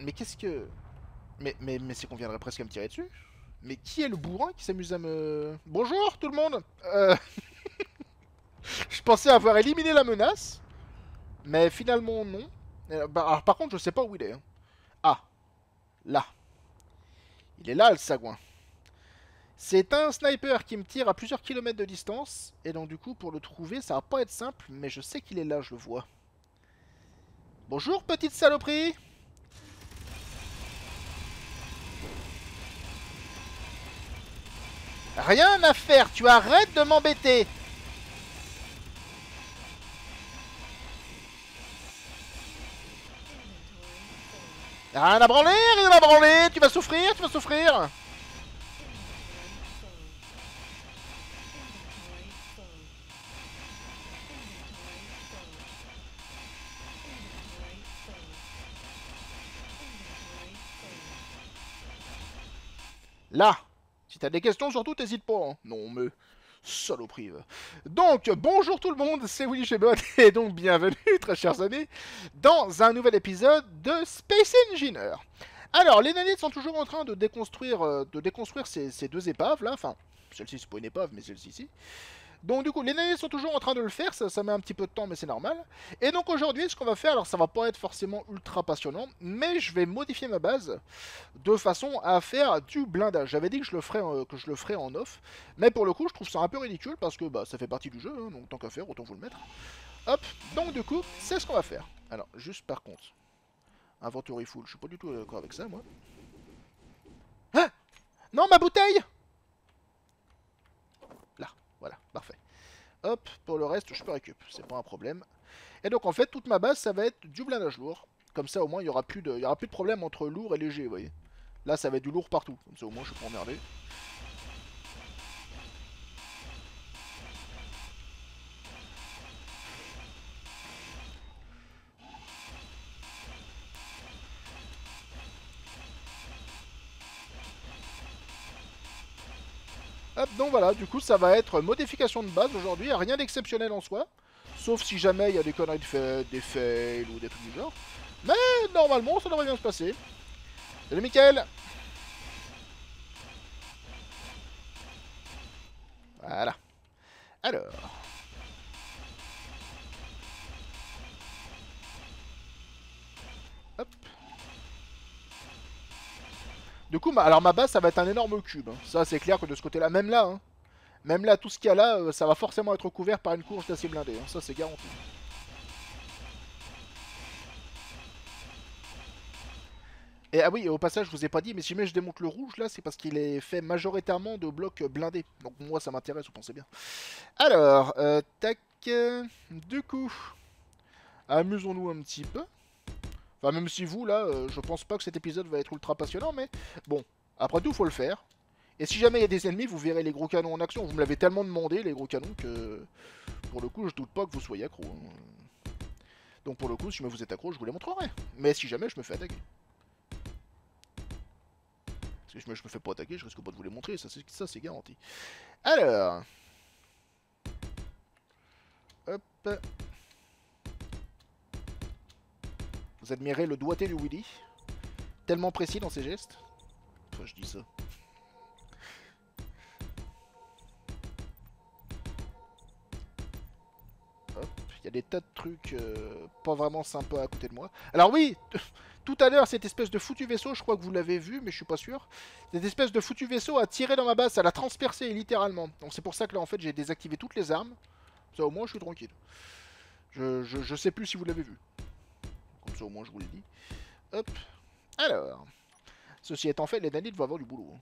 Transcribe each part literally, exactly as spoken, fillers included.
Mais qu'est-ce que... Mais, mais, mais c'est qu'on viendrait presque à me tirer dessus. Mais qui est le bourrin qui s'amuse à me... Bonjour tout le monde. euh... Je pensais avoir éliminé la menace. Mais finalement non. Euh, bah, alors, par contre je sais pas où il est. Hein. Ah, là. Il est là le sagouin. C'est un sniper qui me tire à plusieurs kilomètres de distance. Et donc du coup pour le trouver ça va pas être simple. Mais je sais qu'il est là, je le vois. Bonjour petite saloperie. Rien à faire, tu arrêtes de m'embêter. Rien à branler, rien à branler, tu vas souffrir, tu vas souffrir. Là, si t'as des questions, surtout t'hésites pas. Hein. Non mais, saloperie. Va. Donc, bonjour tout le monde, c'est Willy Chebot, et donc bienvenue, très chers amis, dans un nouvel épisode de Space Engineer. Alors, les nanites sont toujours en train de déconstruire, euh, de déconstruire ces, ces deux épaves là, enfin, celle-ci c'est pas une épave, mais celle-ci si. Donc du coup, les nanites sont toujours en train de le faire, ça, ça met un petit peu de temps, mais c'est normal. Et donc aujourd'hui, ce qu'on va faire, alors ça va pas être forcément ultra passionnant, mais je vais modifier ma base de façon à faire du blindage. J'avais dit que je le ferais, euh, que je le ferais en off, mais pour le coup, je trouve ça un peu ridicule parce que bah, ça fait partie du jeu, hein, donc tant qu'à faire, autant vous le mettre. Hop, donc du coup, c'est ce qu'on va faire. Alors, juste par contre, inventory full, je suis pas du tout d'accord avec ça, moi. Ah non, ma bouteille. Là, voilà, parfait. Hop, pour le reste, je peux récup, c'est pas un problème. Et donc en fait, toute ma base, ça va être du blindage lourd. Comme ça, au moins, il y aura plus de, il y aura plus de problème entre lourd et léger, vous voyez. Là, ça va être du lourd partout. Comme ça, au moins, je suis pas emmerdé. Hop, donc voilà, du coup, ça va être modification de base aujourd'hui. Rien d'exceptionnel en soi. Sauf si jamais il y a des conneries de fait, des fails ou des trucs du genre. Mais normalement, ça devrait bien se passer. Salut, Mickaël. Voilà. Alors. Hop. Du coup, ma, alors ma base, ça va être un énorme cube. Hein. Ça, c'est clair que de ce côté-là, même là, hein, même là, tout ce qu'il y a là, euh, ça va forcément être couvert par une courge d'acier blindé. Hein. Ça, c'est garanti. Et ah oui, au passage, je vous ai pas dit, mais si jamais je démonte le rouge, là, c'est parce qu'il est fait majoritairement de blocs blindés. Donc moi, ça m'intéresse, vous pensez bien. Alors, euh, tac. euh, Du coup, amusons-nous un petit peu. Enfin, même si vous, là, euh, je pense pas que cet épisode va être ultra passionnant, mais bon, après tout, faut le faire. Et si jamais il y a des ennemis, vous verrez les gros canons en action. Vous me l'avez tellement demandé, les gros canons, que pour le coup, je doute pas que vous soyez accro. Hein. Donc pour le coup, si jamais vous êtes accro, je vous les montrerai. Mais si jamais je me fais attaquer. Parce que si jamais je me fais pas attaquer, je risque pas de vous les montrer, ça c'est garanti. Alors... Hop... Vous admirez le doigté du Willy. Tellement précis dans ses gestes. Enfin, je dis ça. Hop, il y a des tas de trucs euh, pas vraiment sympas à côté de moi. Alors oui, tout à l'heure, cette espèce de foutu vaisseau, je crois que vous l'avez vu, mais je suis pas sûr. Cette espèce de foutu vaisseau a tiré dans ma base, ça l'a transpercé littéralement. Donc c'est pour ça que là, en fait, j'ai désactivé toutes les armes. Ça, au moins, je suis tranquille. Je, je, je sais plus si vous l'avez vu. Comme ça, au moins, je vous le dis. Hop. Alors. Ceci étant fait, les nanites vont avoir du boulot.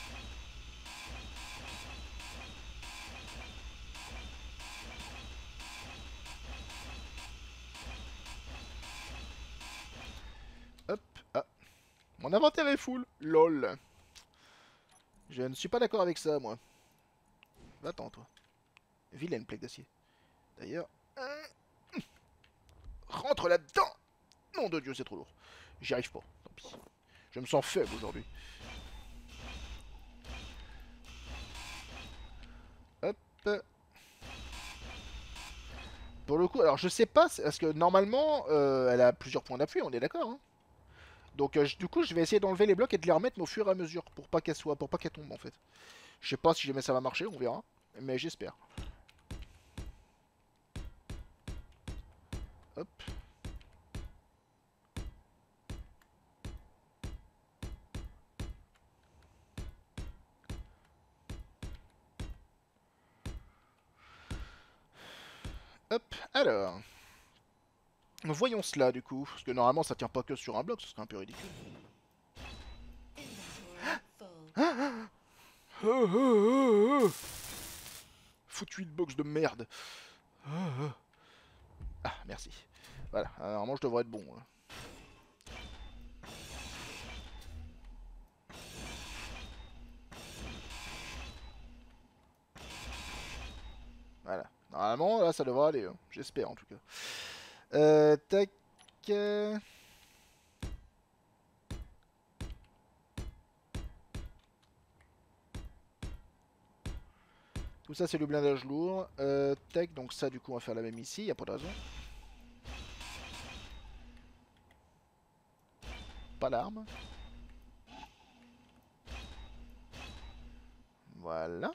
Hop. Ah. Mon inventaire est full. Lol. Je ne suis pas d'accord avec ça, moi. Va-t'en, toi. Vilaine plaque d'acier. D'ailleurs... euh, Rentre là-dedans. Nom de Dieu, c'est trop lourd. J'y arrive pas, tant pis. Je me sens faible aujourd'hui. Hop. Pour le coup, alors je sais pas, parce que normalement, euh, elle a plusieurs points d'appui, on est d'accord. Hein. Donc euh, je- du coup, je vais essayer d'enlever les blocs et de les remettre au fur et à mesure pour pas qu'elles soient, pour pas qu'elles tombent en fait. Je sais pas si jamais ça va marcher, on verra, mais j'espère. Hop. Hop, alors. Voyons cela du coup, parce que normalement ça tient pas que sur un bloc, ce serait un peu ridicule. Foutu hitbox de merde. Ah, merci. Voilà, normalement je devrais être bon. Là. Voilà. Normalement, là, ça devrait aller. Hein. J'espère, en tout cas. Euh, tac. euh. Tout ça, c'est le blindage lourd. Euh, tac, donc ça, du coup, on va faire la même ici. Y a pas de raison. Pas l'arme. Voilà.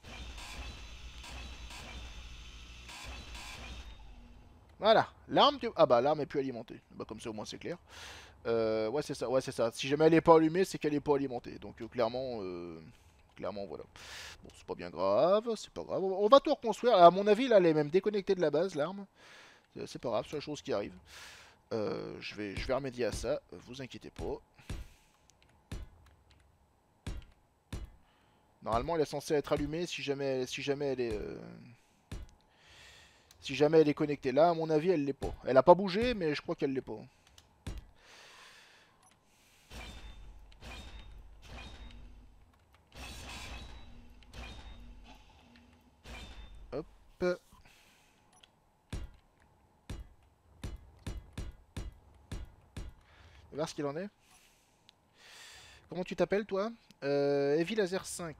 Voilà. L'arme, tu... Ah bah, l'arme est plus alimentée. Bah, comme ça, au moins, c'est clair. Euh, ouais, c'est ça. Ouais, c'est ça. Si jamais elle est pas allumée, c'est qu'elle est pas alimentée. Donc, euh, clairement... Euh... Clairement, voilà. Bon, c'est pas bien grave, c'est pas grave. On va tout reconstruire. À mon avis, là, elle est même déconnectée de la base, l'arme. C'est pas grave, c'est la chose qui arrive. Euh, je, vais, je vais remédier à ça, vous inquiétez pas. Normalement, elle est censée être allumée si jamais, si jamais elle est... Euh... Si jamais elle est connectée. Là, à mon avis, elle l'est pas. Elle a pas bougé, mais je crois qu'elle l'est pas. Hop. On va voir ce qu'il en est. Comment tu t'appelles, toi euh, Heavy Laser cinq.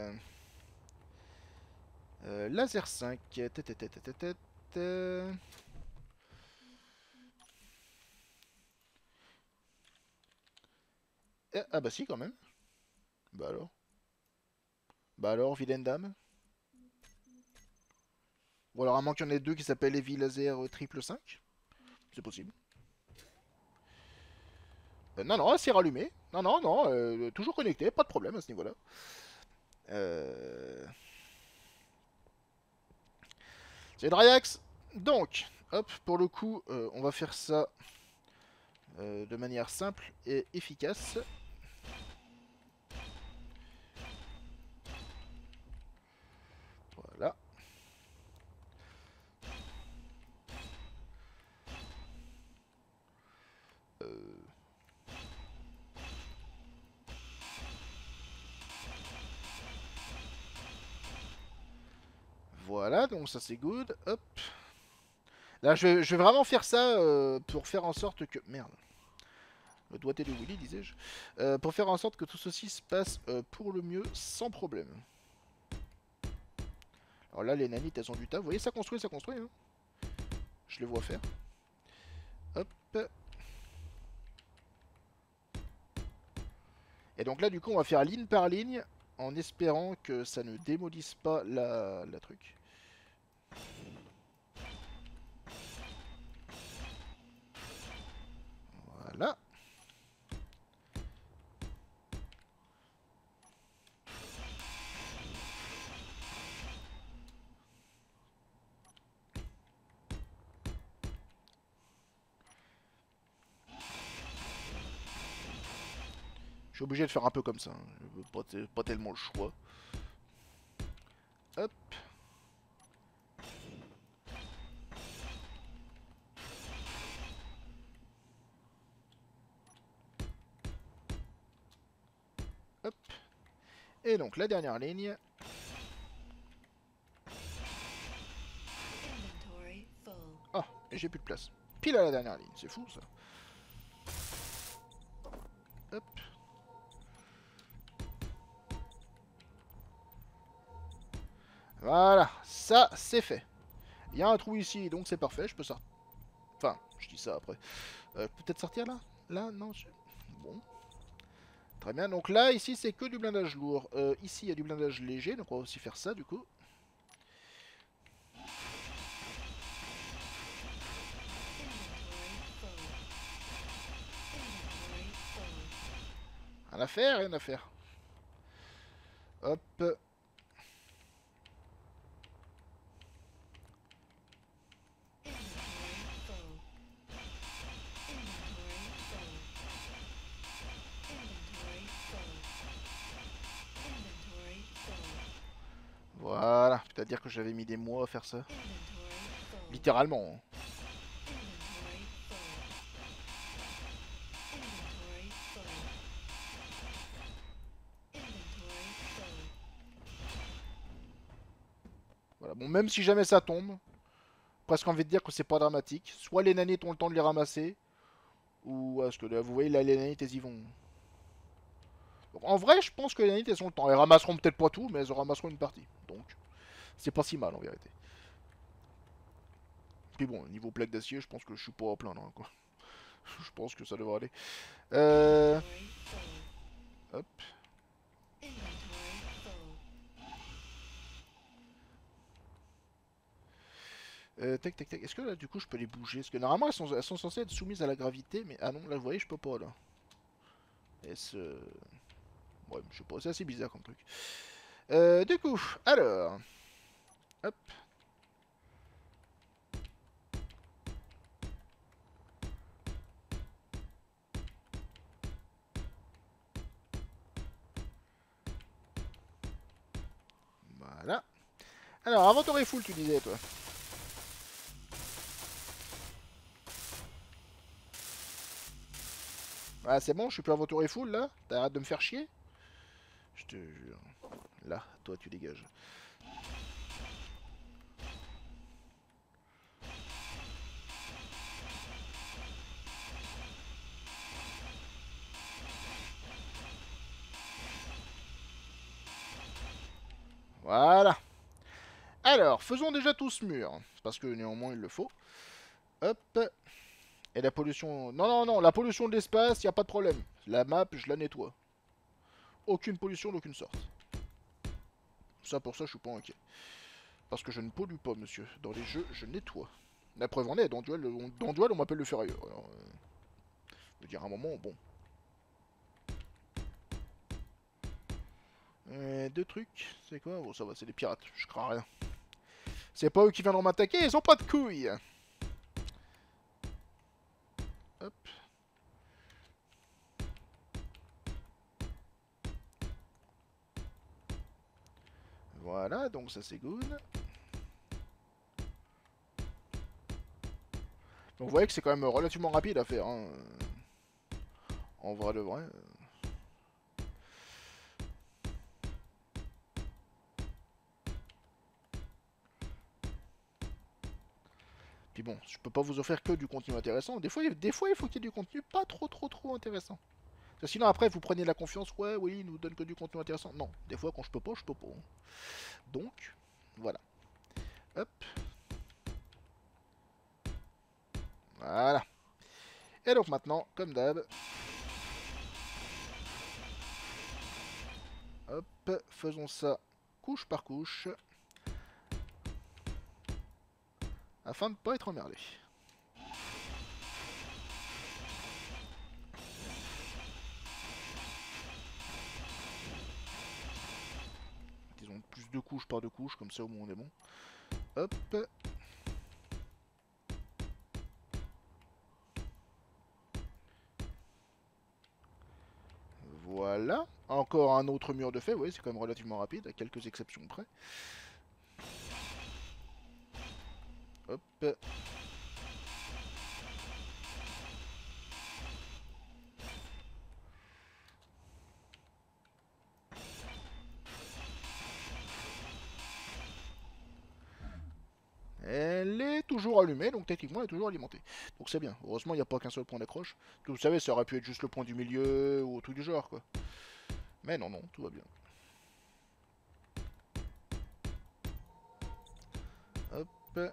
Euh, Laser cinq. Euh... Ah bah si, quand même. Bah alors. Bah alors, vilaine dame. Ou alors, à moins qu'il y en ait deux qui s'appellent Heavy Laser triple cinq. C'est possible. Euh, non, non, c'est rallumé. Non, non, non, euh, toujours connecté, pas de problème à ce niveau-là. Euh... C'est Dryax. Donc, hop, pour le coup, euh, on va faire ça euh, de manière simple et efficace. Voilà. Euh... Voilà, donc ça c'est good. Hop. Là, je vais, je vais vraiment faire ça euh, pour faire en sorte que... Merde. Le doigté de Willy, disais-je. Euh, pour faire en sorte que tout ceci se passe euh, pour le mieux, sans problème. Alors là, les nanites, elles ont du tas. Vous voyez, ça construit, ça construit. Hein. Je les vois faire. Hop. Et donc là, du coup, on va faire ligne par ligne, en espérant que ça ne démolisse pas la, la truc. Voilà. Je suis obligé de faire un peu comme ça. Hein. Pas, pas tellement le choix. Hop. Hop. Et donc la dernière ligne. Ah, et j'ai plus de place. Pile à la dernière ligne, c'est fou ça. Hop. Voilà, ça c'est fait. Il y a un trou ici, donc c'est parfait, je peux sortir. Enfin, je dis ça après. Euh, peut-être sortir là Là Non, je... bon. Très bien, donc là, ici, c'est que du blindage lourd. Euh, ici, il y a du blindage léger, donc on va aussi faire ça, du coup. Rien à faire, rien à faire. Hop. Voilà, c'est-à-dire que j'avais mis des mois à faire ça. Littéralement. Hein. Voilà, bon, même si jamais ça tombe, presque envie de dire que c'est pas dramatique. Soit les nanites ont le temps de les ramasser, ou est-ce que là, vous voyez, là, les nanites, elles y vont. Donc, en vrai, je pense que les nanites, elles ont le temps. Elles ramasseront peut-être pas tout, mais elles en ramasseront une partie. Donc, c'est pas si mal en vérité. Puis bon, niveau plaque d'acier, je pense que je suis pas à plaindre. Hein, quoi. Je pense que ça devrait aller. Euh... Hop. Euh, tac, tac, tac. Est-ce que là, du coup, je peux les bouger? Parce que normalement, elles sont, elles sont censées être soumises à la gravité, mais ah non, là, vous voyez, je peux pas, là. Est-ce... euh, Ouais, je sais pas, c'est assez bizarre comme truc. Euh, du coup, alors... Hop. Voilà. Alors, inventory full, tu disais, toi. Ah, c'est bon, je suis plus inventory full, là? T'arrêtes de me faire chier? Je te jure. Là, toi, tu dégages. Voilà. Alors, faisons déjà tout ce mur. Parce que néanmoins, il le faut. Hop. Et la pollution... Non, non, non, la pollution de l'espace, y a pas de problème. La map, je la nettoie. Aucune pollution d'aucune sorte. Ça, pour ça, je suis pas inquiet. Parce que je ne pollue pas, monsieur. Dans les jeux, je nettoie. La preuve en est, dans Duel, on, dans Duel, on m'appelle le ferrailleur. Alors, euh, je veux dire, à un moment, bon. Euh, deux trucs, c'est quoi? Bon, ça va, c'est des pirates, je crains rien. C'est pas eux qui viendront m'attaquer, ils ont pas de couilles. Hop. Voilà, donc ça c'est good. Donc vous voyez que c'est quand même relativement rapide à faire. Hein. En vrai de vrai. Puis bon, je peux pas vous offrir que du contenu intéressant. Des fois, des fois il faut qu'il y ait du contenu pas trop trop trop intéressant. Parce que sinon après vous prenez la confiance, ouais oui, il nous donne que du contenu intéressant. Non, des fois quand je peux pas, je peux pas. Donc, voilà. Hop. Voilà. Et donc maintenant, comme d'hab. Hop, faisons ça couche par couche. Afin de ne pas être emmerdé. Disons plus de couches par de couches, comme ça au moins on est bon. Hop. Voilà. Encore un autre mur de fait, oui, c'est quand même relativement rapide, à quelques exceptions près. Hop. Elle est toujours allumée, donc techniquement elle est toujours alimentée. Donc c'est bien. Heureusement, il n'y a pas qu'un seul point d'accroche. Vous savez, ça aurait pu être juste le point du milieu ou truc du genre, quoi. Mais non, non, tout va bien. Hop.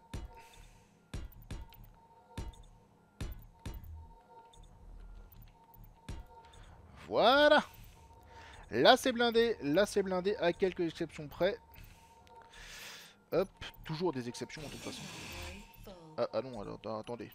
Voilà. Là c'est blindé, là c'est blindé à quelques exceptions près. Hop, toujours des exceptions de toute façon. Ah, ah non, alors attendez.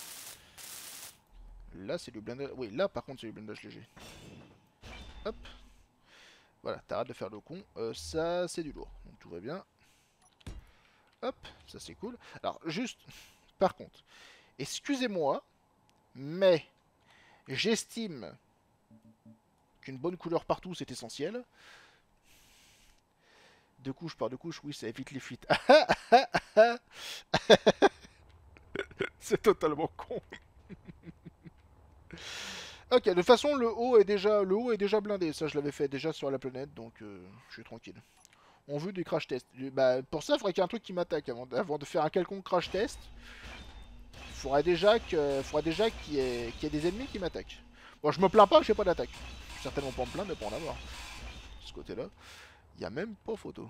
Là c'est du blindage. Oui, là par contre c'est du blindage léger. Hop. Voilà, t'arrêtes de faire le con. Euh, ça c'est du lourd, donc tout va bien. Hop, ça c'est cool. Alors juste, par contre, excusez-moi, mais j'estime qu'une bonne couleur partout c'est essentiel. Deux couches par deux couches, oui, ça évite les fuites. C'est totalement con. Ok, de toute façon, le haut est déjà, le haut est déjà blindé. Ça, je l'avais fait déjà sur la planète, donc euh, je suis tranquille. On veut des crash tests. Bah, pour ça, il faudrait qu'il y ait un truc qui m'attaque avant, avant de faire un quelconque crash test. Il faudrait déjà que, faudrait déjà qu'il y, ait... qu'il y ait des ennemis qui m'attaquent. Bon, je me plains pas que j'ai pas d'attaque. Je suis certainement pas me plaindre, mais pour en avoir. De ce côté-là, il y a même pas photo.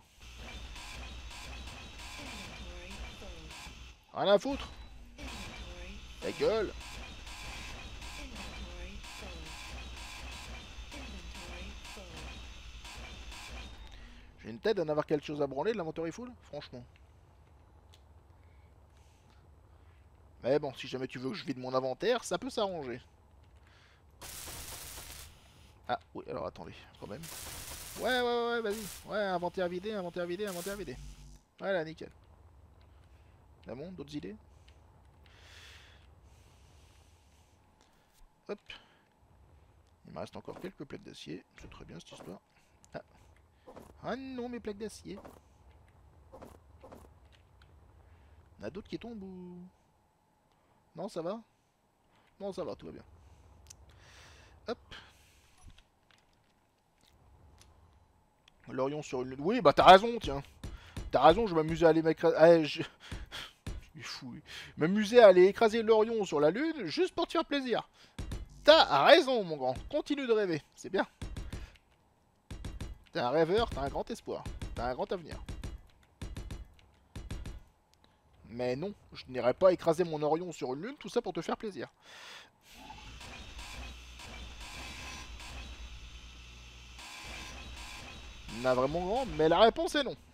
Rien à foutre. Ta gueule. J'ai une tête d'en avoir quelque chose à branler de l'inventory full, franchement. Mais bon, si jamais tu veux que je vide mon inventaire, ça peut s'arranger. Ah, oui, alors attendez, quand même. Ouais, ouais, ouais, vas-y. Ouais, inventaire vidé, inventaire vidé, inventaire vidé. Voilà, nickel. Ah bon, d'autres idées? Hop. Il me reste encore quelques plaques d'acier. C'est très bien cette histoire. Ah. Ah non, mes plaques d'acier. Il y en a d'autres qui tombent ou... Non, ça va? Non, ça va, tout va bien. Hop. L'Orion sur une... Oui, bah t'as raison, tiens. T'as raison, je m'amusais à aller m'écraser... Ah, je... Il est fou. M'amuser à aller écraser l'Orion sur la Lune, juste pour te faire plaisir. T'as raison, mon grand. Continue de rêver, c'est bien. T'es un rêveur, t'as un grand espoir. T'as un grand avenir. Mais non, je n'irai pas écraser mon Orion sur une Lune, tout ça pour te faire plaisir. N'a vraiment grand, mais la réponse est non.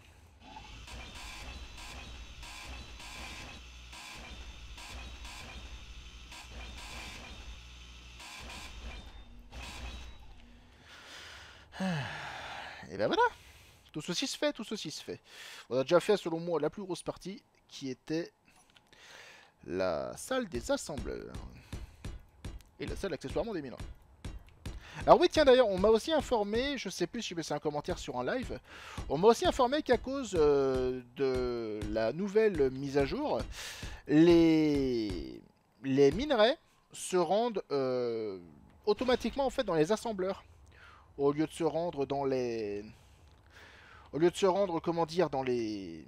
Et ben voilà. Tout ceci se fait, tout ceci se fait. On a déjà fait, selon moi, la plus grosse partie, qui était la salle des assembleurs. Et la salle accessoirement des mineurs. Alors oui, tiens, d'ailleurs, on m'a aussi informé, je sais plus si c'est un commentaire sur un live, on m'a aussi informé qu'à cause euh, de la nouvelle mise à jour, les, les minerais se rendent euh, automatiquement en fait dans les assembleurs, au lieu de se rendre dans les... Au lieu de se rendre, comment dire, dans les...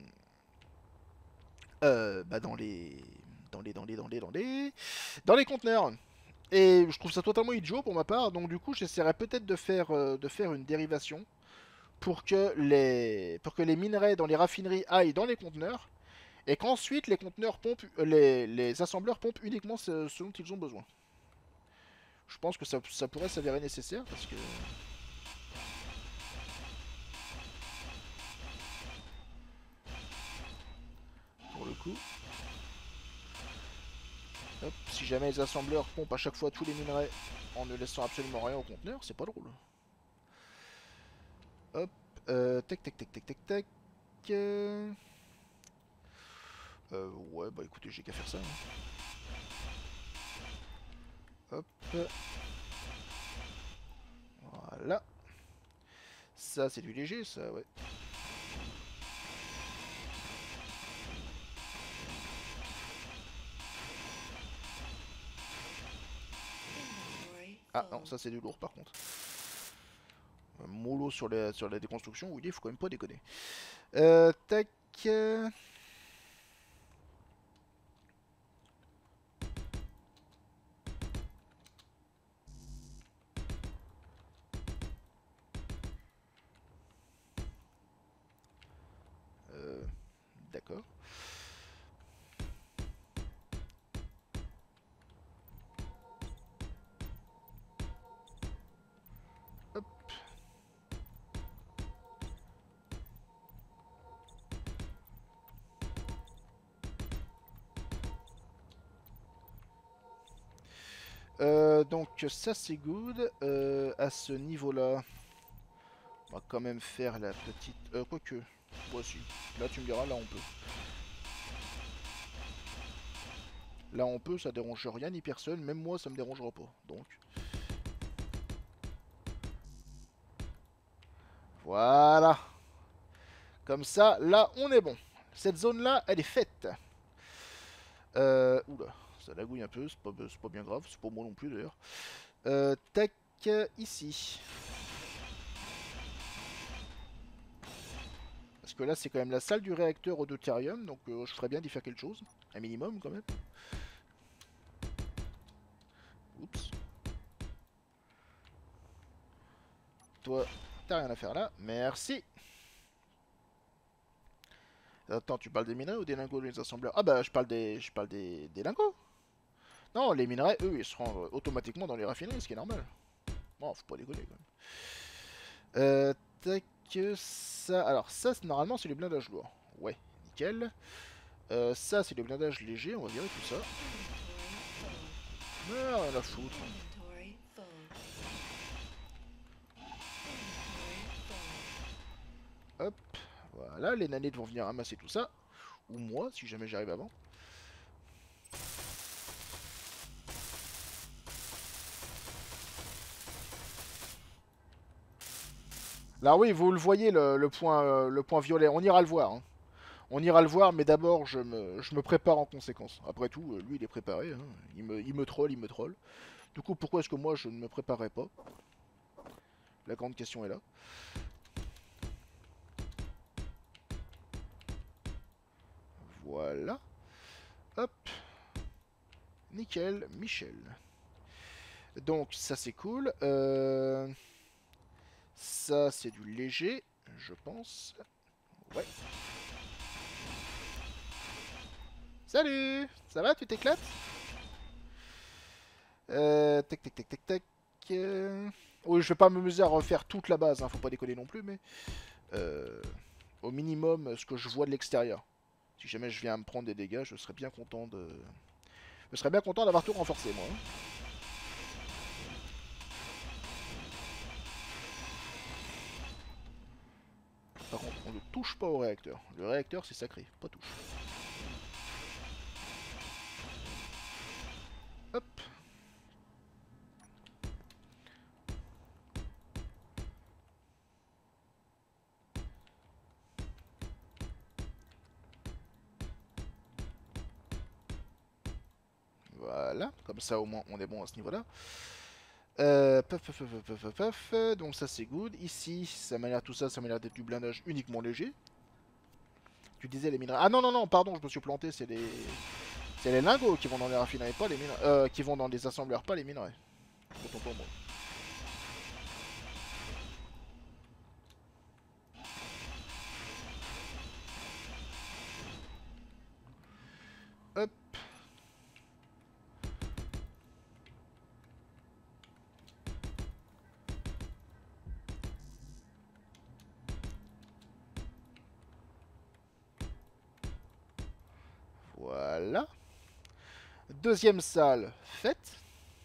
Euh, bah dans les... Dans les... Dans les... Dans les... Dans les... Dans les conteneurs. Et je trouve ça totalement idiot pour ma part, donc du coup j'essaierai peut-être de faire, euh, de faire une dérivation pour que, les, pour que les minerais dans les raffineries aillent dans les conteneurs et qu'ensuite les conteneurs pompent, euh, les, les assembleurs pompent uniquement ce, ce dont ils ont besoin. Je pense que ça, ça pourrait s'avérer nécessaire parce que... Pour le coup... Hop, si jamais les assembleurs pompent à chaque fois tous les minerais en ne laissant absolument rien au conteneur, c'est pas drôle. Hop, euh, tac tac tac tac tac tac. Euh... Euh, ouais, bah écoutez, j'ai qu'à faire ça. Hein. Hop. Voilà. Ça, c'est du léger, ça, ouais. Ah non, ça c'est du lourd par contre. Euh, mollo sur la, sur la déconstruction, oui, il faut quand même pas déconner. Euh, tac. Euh... D'accord. Euh, donc ça c'est good. Euh, à ce niveau-là, on va quand même faire la petite... Euh, quoique, moi aussi. Là tu me diras, là on peut. Là on peut, ça dérange rien ni personne, même moi ça me dérangera pas. Donc, voilà. Comme ça, là on est bon. Cette zone-là, elle est faite. Euh, oula, ça lagouille un peu, c'est pas, pas bien grave, c'est pas moi non plus d'ailleurs. Euh, tac, ici. Parce que là, c'est quand même la salle du réacteur au deutérium, donc euh, je ferais bien d'y faire quelque chose. Un minimum, quand même. Oups. Toi, t'as rien à faire là. Merci. Attends, tu parles des minerais ou des lingots des assembleurs? Ah bah, je parle des, je parle des, des lingots. Non, les minerais, eux, ils seront euh, automatiquement dans les raffineries, ce qui est normal. Bon, faut pas déconner, quand même. Euh, tac, ça... Alors, ça, normalement, c'est le blindage lourd. Ouais, nickel. Euh, ça, c'est le blindage léger, on va virer tout ça. Mais rien à foutre. Hop, voilà, les nanites vont venir ramasser tout ça. Ou moi, si jamais j'arrive avant. Là oui, vous le voyez, le, le point, euh, le point violet, on ira le voir. Hein. On ira le voir, mais d'abord, je me, je me prépare en conséquence. Après tout, euh, lui, il est préparé. Hein. Il, me, il me troll, il me troll. Du coup, pourquoi est-ce que moi, je ne me préparerais pas? La grande question est là. Voilà. Hop. Nickel, Michel. Donc, ça, c'est cool. Euh... Ça, c'est du léger, je pense. Ouais. Salut! Ça va, tu t'éclates? Euh, tac, tac, tac, tac, tac. Euh... Oui, je vais pas m'amuser à refaire toute la base, hein, faut pas déconner non plus, mais... Euh, au minimum, ce que je vois de l'extérieur. Si jamais je viens à me prendre des dégâts, je serais bien content de... Je serais bien content d'avoir tout renforcé, moi. Hein. Par contre, on ne touche pas au réacteur. Le réacteur, c'est sacré, pas touche. Hop. Voilà, comme ça au moins on est bon à ce niveau-là. Euh, paf, paf, paf, paf, paf, paf. Donc ça c'est good. Ici, ça m'a l'air tout ça, ça m'a l'air d'être du blindage uniquement léger. Tu disais les minerais. Ah non non non, pardon, je me suis planté. C'est les, c'est les lingots qui vont dans les raffineries, pas les minerais. Euh, qui vont dans les assembleurs, pas les minerais. Autant pour moi. Hop. Voilà. Deuxième salle faite.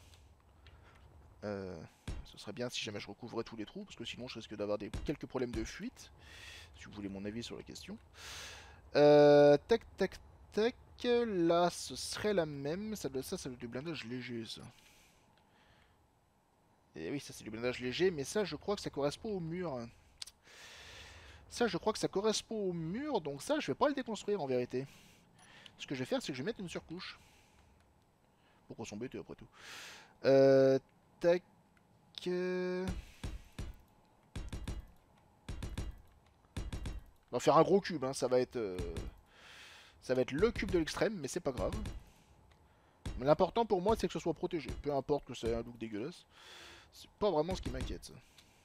Euh, ce serait bien si jamais je recouvrais tous les trous, parce que sinon je risque d'avoir des, quelques problèmes de fuite. Si vous voulez mon avis sur la question. Euh, tac, tac, tac. Là, ce serait la même. Ça, doit, ça, ça doit être du blindage léger, ça. Et oui, ça c'est du blindage léger, mais ça, je crois que ça correspond au mur. Ça, je crois que ça correspond au mur, donc ça, je vais pas le déconstruire en vérité. Ce que je vais faire, c'est que je vais mettre une surcouche. Pourquoi s'embêter après tout. Euh, tac. Euh... On va faire un gros cube, hein. Ça va être... Euh... Ça va être le cube de l'extrême, mais c'est pas grave. L'important pour moi, c'est que ce soit protégé. Peu importe que ça ait un look dégueulasse. C'est pas vraiment ce qui m'inquiète, ça.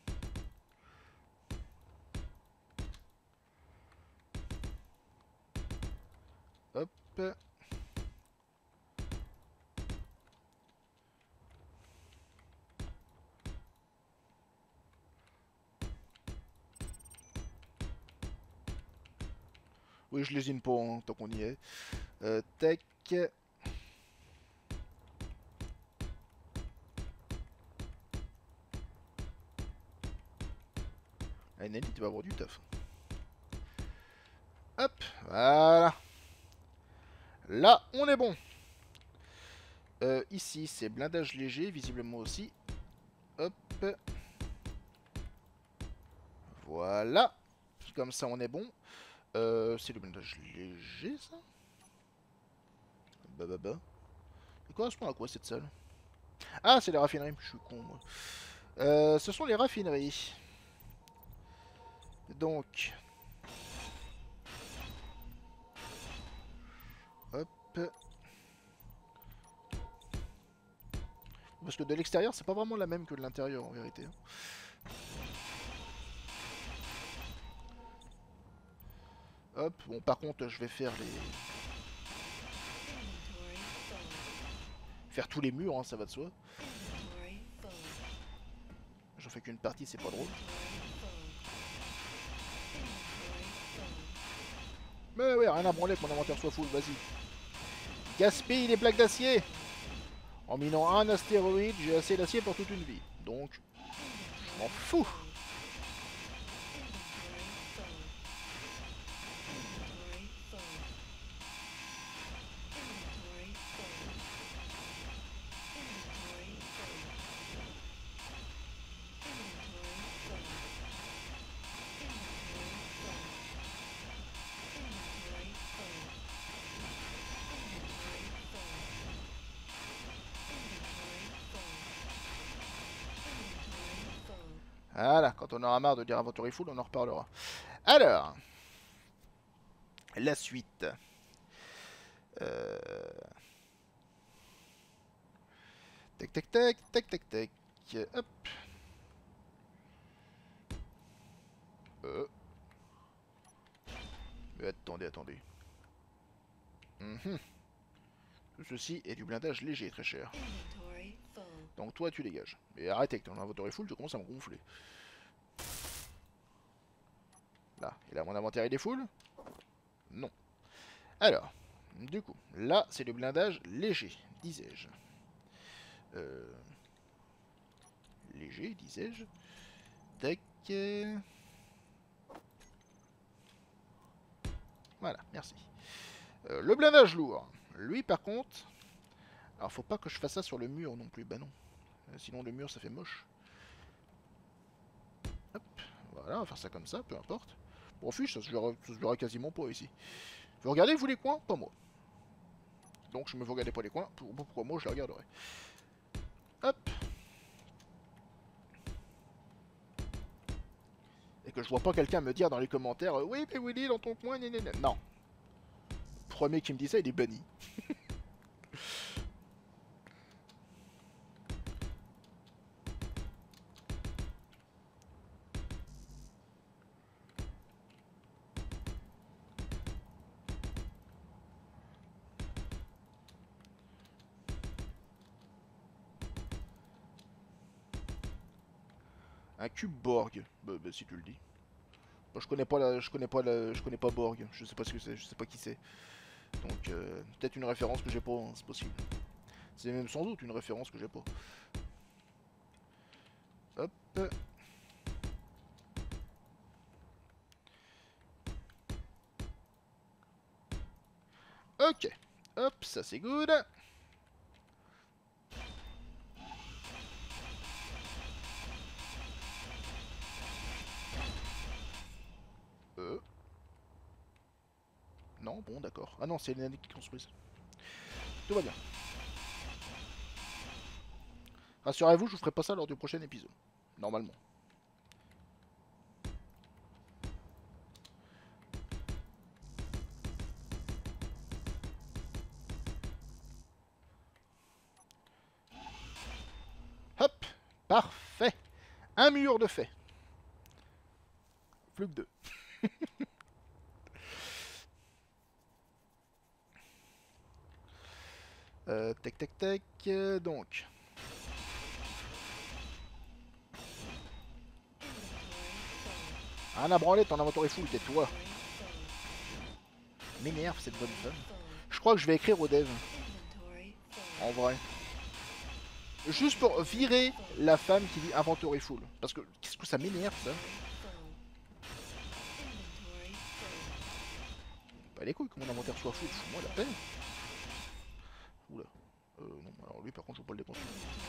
Hop. Oui, je lésine pas, hein, tant qu'on y est. Euh, tac. Ah, Nani, tu vas avoir du taf. Hop, voilà. Là, on est bon. Euh, ici, c'est blindage léger, visiblement aussi. Hop. Voilà. Comme ça, on est bon. Euh, c'est le blindage léger, ça? Bah bah bah. Ça correspond à quoi, cette salle? Ah, c'est les raffineries. Je suis con, moi. Euh, ce sont les raffineries. Donc... Hop. Parce que de l'extérieur, c'est pas vraiment la même que de l'intérieur, en vérité. Hop, bon, par contre, je vais faire les... Faire tous les murs, hein, ça va de soi. J'en fais qu'une partie, c'est pas drôle. Mais ouais, rien à branler que mon inventaire soit full, vas-y. Gaspille les plaques d'acier. En minant un astéroïde, j'ai assez d'acier pour toute une vie. Donc, je m'en fous. Voilà, quand on aura marre de dire inventory full, on en reparlera. Alors, la suite. Euh... Tac, tac, tac, tac, tac, tac. Hop. Euh... Mais attendez, attendez. Mm-hmm. Tout ceci est du blindage léger, très cher. Donc toi, tu dégages. Et arrêtez, que ton inventory full, tu commences à me gonfler. Là, et là, mon inventaire, il est full? Non. Alors, du coup, là, c'est le blindage léger, disais-je. Euh... Léger, disais-je. Tac. Voilà, merci. Euh, le blindage lourd. Lui, par contre... Alors, faut pas que je fasse ça sur le mur non plus. Bah non. Euh, sinon, le mur, ça fait moche. Hop. Voilà, on va faire ça comme ça, peu importe. Bon, fiche, ça se verra, ça se verra quasiment pas ici. Vous regardez, vous, les coins? Pas moi. Donc, je me regardez pas les coins. Pourquoi moi, je les regarderai. Hop. Et que je vois pas quelqu'un me dire dans les commentaires euh, oui, mais Willy, dans ton coin, nénéné. Non. Le premier qui me dit ça, il est banni. Un cube Borg. Bah, bah, si tu le dis. Bon, je connais pas la, je connais pas la, je connais pas Borg. Je sais pas ce que c'est, je sais pas qui c'est. Donc euh, peut-être une référence que j'ai pas, hein, c'est possible. C'est même sans doute une référence que j'ai pas. Hop. Ok. Hop, ça c'est good. Euh. Non, bon, d'accord. Ah non, c'est les naniques qui construisent. Tout va bien. Rassurez-vous, je vous ferai pas ça lors du prochain épisode. Normalement. Hop. Parfait. Un mur de fait. Plus que deux. euh, tac, tac, tac. Euh, donc. Un à branler, ton inventory full, tais-toi. M'énerve cette bonne femme. Je crois que je vais écrire au dev. En vrai. Juste pour virer la femme qui dit inventory full. Parce que qu'est-ce que ça m'énerve ça. Pas les couilles que mon inventaire soit full, fous-moi la paix. Oula. Euh, non, alors lui par contre je peux pas le déconstruire.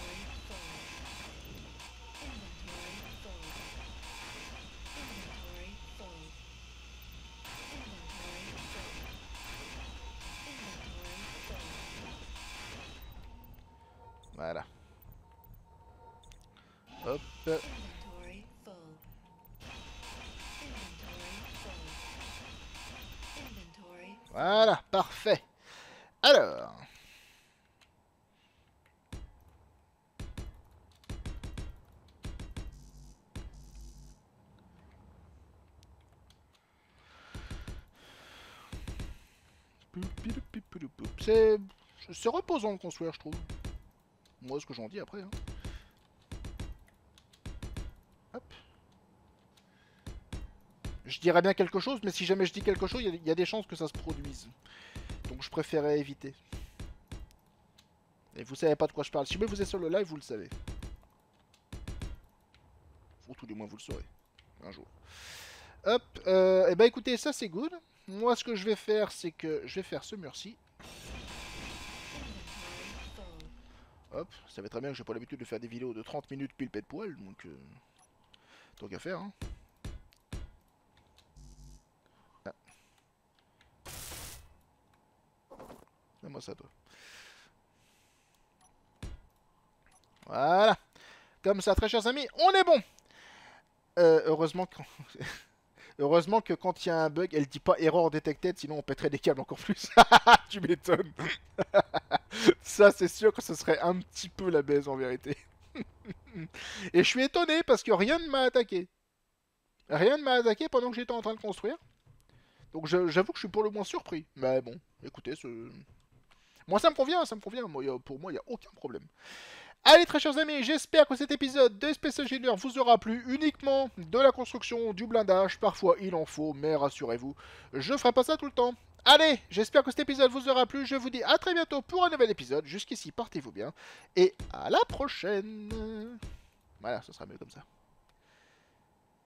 Voilà. Hop. Voilà, parfait. Alors. C'est... C'est reposant de construire, je trouve. Moi, ce que j'en dis après. Hein. Hop. Je dirais bien quelque chose, mais si jamais je dis quelque chose, il y, y a des chances que ça se produise. Donc je préférais éviter. Et vous savez pas de quoi je parle. Si jamais vous êtes sur le live, vous le savez. Ou tout du moins vous le saurez. Un jour. Hop. Euh, et bah écoutez, ça c'est good. Moi, ce que je vais faire, c'est que je vais faire ce mur-ci. Hop, ça savez très bien que j'ai pas l'habitude de faire des vidéos de trente minutes pile pète poil, donc euh, tant qu'à faire. Hein. Ah. Donne-moi ça, toi. Voilà. Comme ça, très chers amis, on est bon. Euh, heureusement que... Heureusement que quand il y a un bug, elle dit pas erreur detected, sinon on pèterait des câbles encore plus. Tu m'étonnes. Ça, c'est sûr que ce serait un petit peu la baise en vérité. Et je suis étonné parce que rien ne m'a attaqué. Rien ne m'a attaqué pendant que j'étais en train de construire. Donc j'avoue que je suis pour le moins surpris. Mais bon, écoutez, ce... moi ça me convient, ça me convient. Moi, y a, pour moi, il n'y a aucun problème. Allez très chers amis, j'espère que cet épisode de Space Engineer vous aura plu. Uniquement de la construction, du blindage, parfois il en faut, mais rassurez-vous, je ferai pas ça tout le temps. Allez, j'espère que cet épisode vous aura plu, je vous dis à très bientôt pour un nouvel épisode. Jusqu'ici, portez-vous bien, et à la prochaine. Voilà, ce sera mieux comme ça.